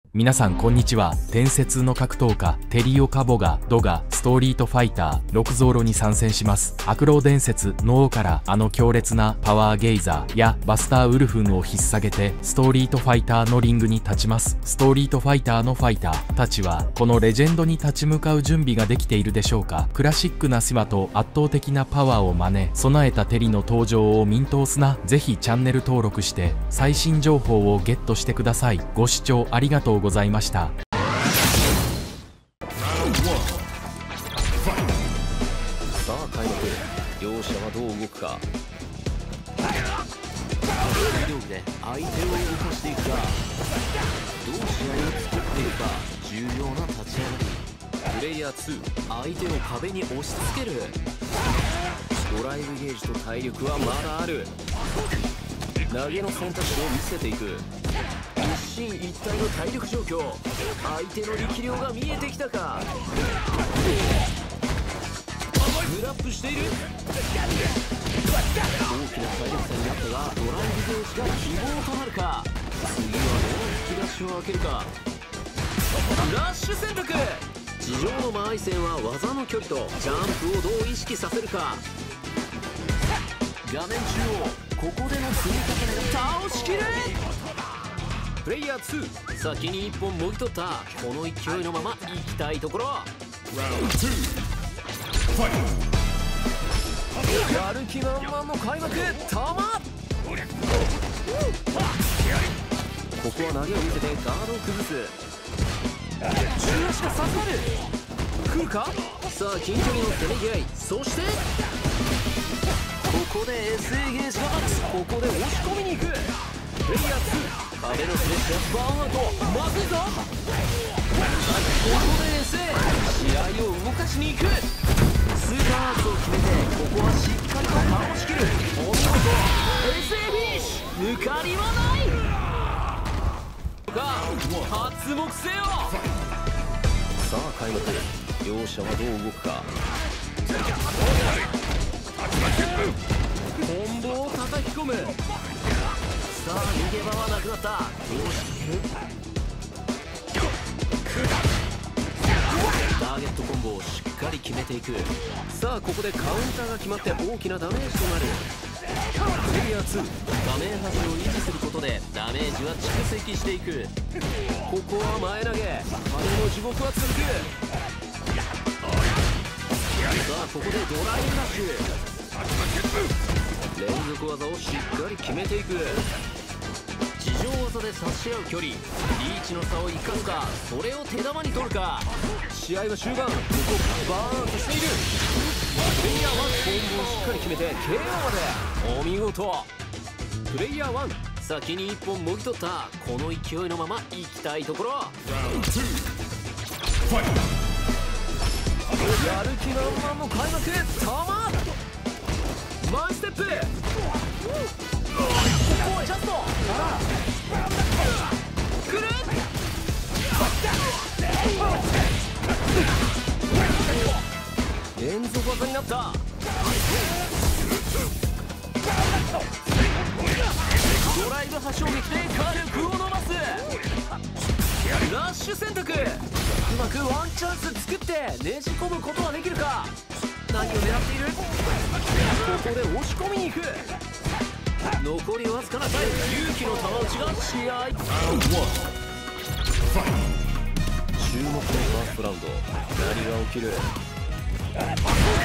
皆さんこんにちは。伝説の格闘家テリオ・カボがドガストリートファイター6ゾーロに参戦します。悪霊伝説の王からあの強烈なパワーゲイザーやバスターウルフンを引っ提げてストリートファイターのリングに立ちます。ストリートファイターのファイターたちはこのレジェンドに立ち向かう準備ができているでしょうか。クラシックな姿と圧倒的なパワーを真似備えたテリの登場をミントをすな。ぜひチャンネル登録して最新情報をゲットしてください。ご視聴ありがとうございました。 さあ開幕、両者はどう動くか。移動で相手を動かしていくか、どう試合を作っていくか、重要な立ち上がり。プレイヤー2、相手を壁に押し付ける。ドライブゲージと体力はまだある。投げの選択肢を見せていく。一進一退の体力状況、相手の力量が見えてきたか。グラップしている。大きな体力差になったが、ドライブゲージが希望となるか。次はどう引き出しを開けるか。ラッシュ選択。地上の間合い線は技の距離とジャンプをどう意識させるか。画面中央、ここでの積み重ねが倒しきる。プレイヤー2、先に1本もぎ取った。この勢いのまま行きたいところ。やる気満々の開幕。玉ここは投げを見せてガードを崩す。中足が刺さる。来るか。さあ近距離のせめぎ合い。そしてここで SA ゲージがマックス。ここで押し込みに行く。プレイヤー2、壁のスレッシャーバーンアウト。まずいぞ。ここで SA 試合を動かしに行く。スーパーアーツを決めて、ここはしっかりと倒しきる。お見事。 SA フィニッシュ。抜かりはない発目せよ。さあ開幕、両者はどう動くか。コンボを叩き込む。さあ逃げ場はなくなった。どうしている。ターゲットコンボをしっかり決めていく。さあここでカウンターが決まって大きなダメージとなる。プレイヤー2、画面端を維持することでダメージは蓄積していく。ここは前投げ。羽の地獄は続く。さあここでドライブラッシュ。連続技をしっかり決めていく。地上技で差し合う距離、リーチの差を生かすか、それを手玉に取るか。試合は終盤、ここバーンとしている。プレイヤー1、コンボをしっかり決めて KO まで。お見事。プレイヤー1、先に1本もぎ取った。この勢いのまま行きたいところ。やる気満々の開幕。玉マイステップ。ここはジャスト。くる。連続技になった。ドライブ端衝撃で火力を伸ばす。ラッシュ選択。うまくワンチャンス作ってねじ込むことができるか。何を狙っている。ここで押し込みに行く。残りわずかなタイム。勇気の玉打ちが試合。注目のファーストラウンド、何が起きる。ターゲット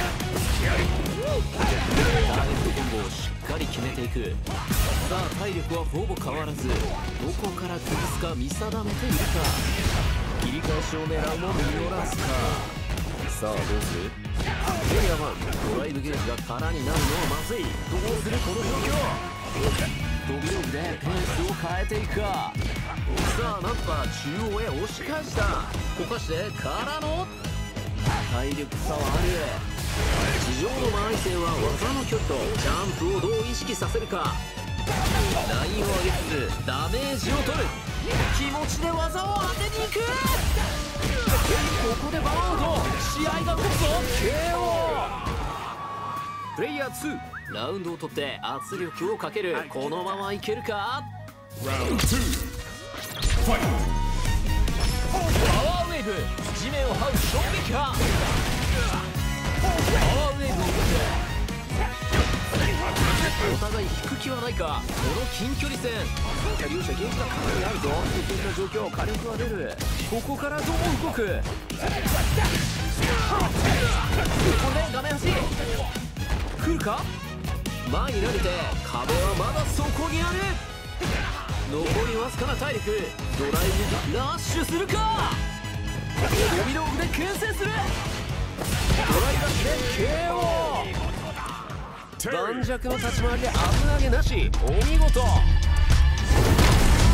コンボをしっかり決めていく。さあ体力はほぼ変わらず、どこから崩すか見定めているか。切り返しを狙うも見逃すか。さあどうする。プレイヤー1、ドライブゲージが空になるのはまずい。どうするこの状況。飛び道具でペースを変えていくか。さあなんとか中央へ押し返した。こかしてからの体力差はある。地上の間合い線は技の距離とジャンプをどう意識させるか。ラインを上げつつダメージを取る。気持ちで技を当てにいく。ここでバウンド。試合が動くぞ。 KO。 プレイヤー2、ラウンドを取って圧力をかける。このままいけるか。ラウンド2、ファイト。 う衝撃波。パワーウェーブを受けお互い引く気はないか。この近距離戦両者元気がかなりあるぞ。危険な状況、火力は出る。ここからどう動く。ここで画面端来るか。前に投げて壁はまだそこにある。残りわずかな体力。ドライブラッシュするか。飛び道具で牽制する。ドライバーで KO。盤石の立ち回りで危なげなし。お見事。